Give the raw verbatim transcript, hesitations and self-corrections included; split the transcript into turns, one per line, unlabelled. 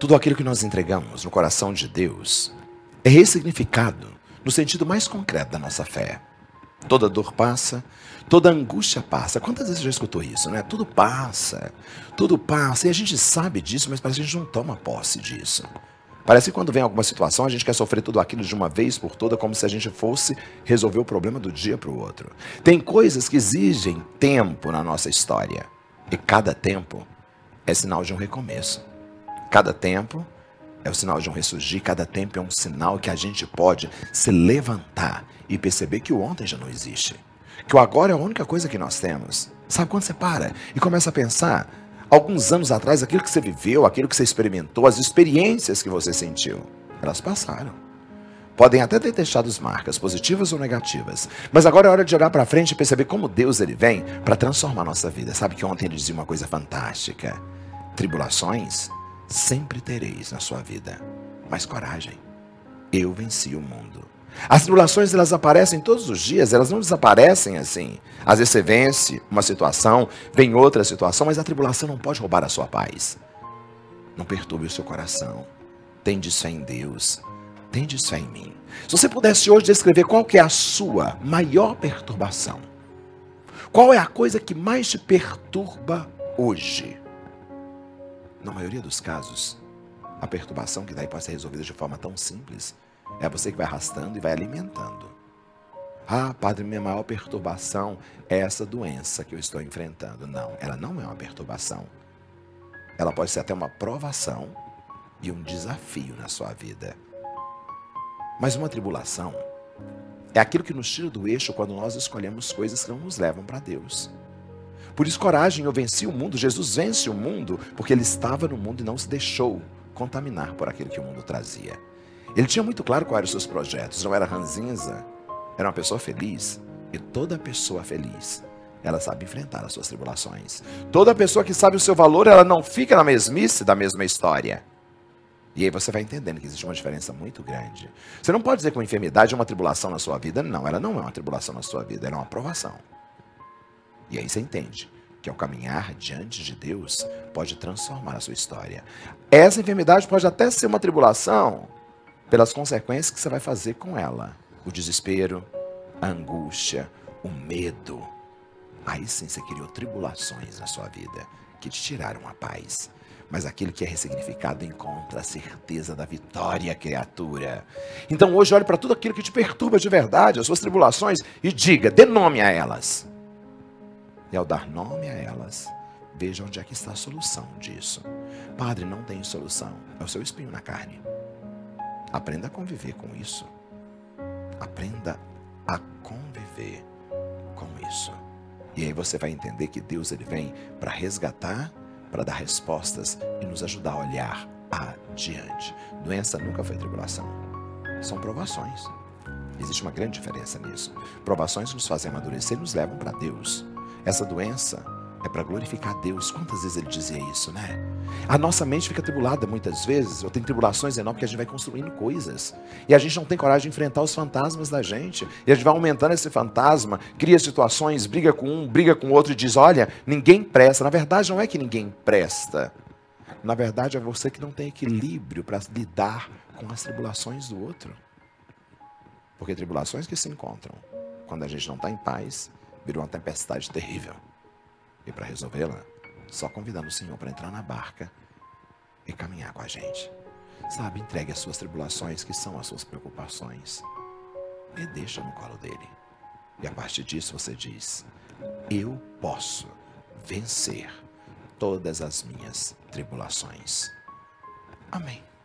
Tudo aquilo que nós entregamos no coração de Deus é ressignificado no sentido mais concreto da nossa fé. Toda dor passa, toda angústia passa. Quantas vezes você já escutou isso, né? Tudo passa, tudo passa. E a gente sabe disso, mas parece que a gente não toma posse disso. Parece que quando vem alguma situação, a gente quer sofrer tudo aquilo de uma vez por toda, como se a gente fosse resolver o problema do dia para o outro. Tem coisas que exigem tempo na nossa história. E cada tempo é sinal de um recomeço. Cada tempo é o sinal de um ressurgir, cada tempo é um sinal que a gente pode se levantar e perceber que o ontem já não existe. Que o agora é a única coisa que nós temos. Sabe quando você para e começa a pensar, alguns anos atrás, aquilo que você viveu, aquilo que você experimentou, as experiências que você sentiu, elas passaram. Podem até ter deixado marcas, positivas ou negativas, mas agora é hora de olhar para frente e perceber como Deus ele vem para transformar a nossa vida. Sabe que ontem ele dizia uma coisa fantástica: tribulações sempre tereis na sua vida, mas coragem, eu venci o mundo. As tribulações, elas aparecem todos os dias, elas não desaparecem assim. Às vezes você vence uma situação, vem outra situação, mas a tribulação não pode roubar a sua paz. Não perturbe o seu coração. Tendes fé em Deus, tendes fé em mim. Se você pudesse hoje descrever qual que é a sua maior perturbação, qual é a coisa que mais te perturba hoje? Na maioria dos casos, a perturbação que daí pode ser resolvida de forma tão simples, é você que vai arrastando e vai alimentando. Ah, padre, minha maior perturbação é essa doença que eu estou enfrentando. Não, ela não é uma perturbação. Ela pode ser até uma provação e um desafio na sua vida. Mas uma tribulação é aquilo que nos tira do eixo quando nós escolhemos coisas que não nos levam para Deus. Por isso, coragem, eu venci o mundo. Jesus vence o mundo porque ele estava no mundo e não se deixou contaminar por aquilo que o mundo trazia. Ele tinha muito claro quais eram os seus projetos. Não era ranzinza, era uma pessoa feliz. E toda pessoa feliz, ela sabe enfrentar as suas tribulações. Toda pessoa que sabe o seu valor, ela não fica na mesmice da mesma história. E aí você vai entendendo que existe uma diferença muito grande. Você não pode dizer que uma enfermidade é uma tribulação na sua vida. Não, ela não é uma tribulação na sua vida, ela é uma provação. E aí você entende que ao caminhar diante de Deus pode transformar a sua história. Essa enfermidade pode até ser uma tribulação pelas consequências que você vai fazer com ela. O desespero, a angústia, o medo. Aí sim você criou tribulações na sua vida que te tiraram a paz. Mas aquele que é ressignificado encontra a certeza da vitória, criatura. Então hoje olhe para tudo aquilo que te perturba de verdade, as suas tribulações, e diga, dê nome a elas. E ao dar nome a elas, veja onde é que está a solução disso. Padre, não tem solução. É o seu espinho na carne. Aprenda a conviver com isso. Aprenda a conviver com isso. E aí você vai entender que Deus ele vem para resgatar, para dar respostas e nos ajudar a olhar adiante. Doença nunca foi tribulação. São provações. Existe uma grande diferença nisso. Provações nos fazem amadurecer e nos levam para Deus. Essa doença é para glorificar a Deus. Quantas vezes ele dizia isso, né? A nossa mente fica tribulada muitas vezes. Eu tenho tribulações enormes porque a gente vai construindo coisas. E a gente não tem coragem de enfrentar os fantasmas da gente. E a gente vai aumentando esse fantasma, cria situações, briga com um, briga com o outro e diz, olha, ninguém presta. Na verdade, não é que ninguém presta. Na verdade, é você que não tem equilíbrio para lidar com as tribulações do outro. Porque tribulações que se encontram quando a gente não está em paz, virou uma tempestade terrível. E para resolvê-la, só convidando o Senhor para entrar na barca e caminhar com a gente. Sabe, entregue as suas tribulações, que são as suas preocupações, e deixa no colo dele. E a partir disso você diz, eu posso vencer todas as minhas tribulações. Amém.